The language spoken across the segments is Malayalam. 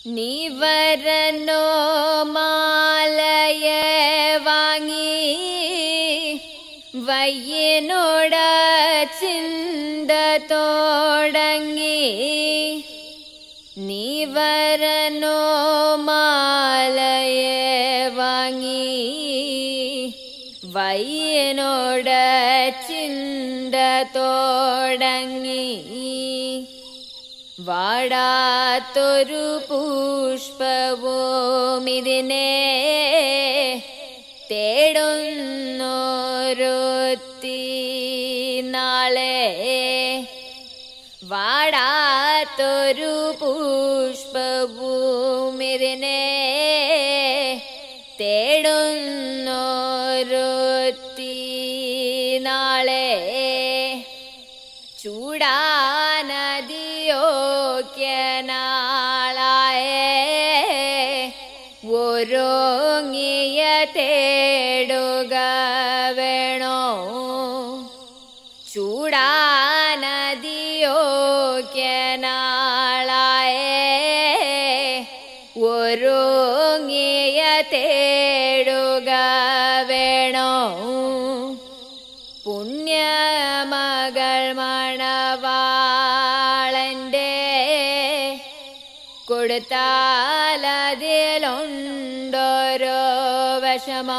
നീ വരനോ മാലയെ വാങ്ങി വയ്യനോട ചിന്ത തുടങ്ങി. നീ വരനോ മാലയെ വാങ്ങി വയ്യനോട ചിന്ത തുടങ്ങി. വാടാത്തൊരു പുഷ്പവും ഇതിനെ തേടുന്നോരൊത്തി നാളെ. വാടാത്തൊരു പുഷ്പവും ഇതിനെ തേടുന്നോരൊത്തി നാളെ. ചൂടാനദിയോക്യനാളായേ ഓരോങ്ങിയ തേടുക വേണോ. ചൂടാനദിയോക്യനാളായേ ഓരോങ്ങിയ തേടുക വേണോ. പുണ്യമകൾ മണവാളന്റെ കൊടുത്താലതിലുണ്ടോരോ വിഷമോ.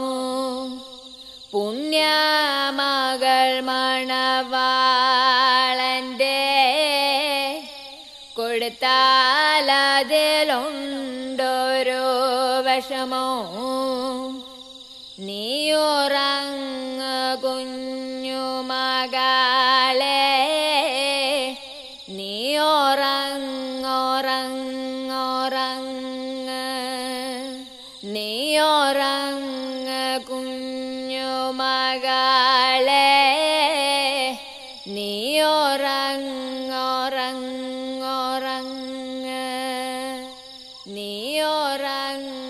പുണ്യമകൾ മണവാളന്റെ കൊടുത്താലതിലുണ്ടോരോ വിഷമോ. നീയുറങ്ങ കുഞ്ഞുമകളെ, നീയുറങ്ങുറങ്ങുറങ്ങ. നീയുറങ്ങ കുഞ്ഞുമകളെ, നീയുറങ്ങുറങ്ങുറങ്ങ. നീയുറങ്ങ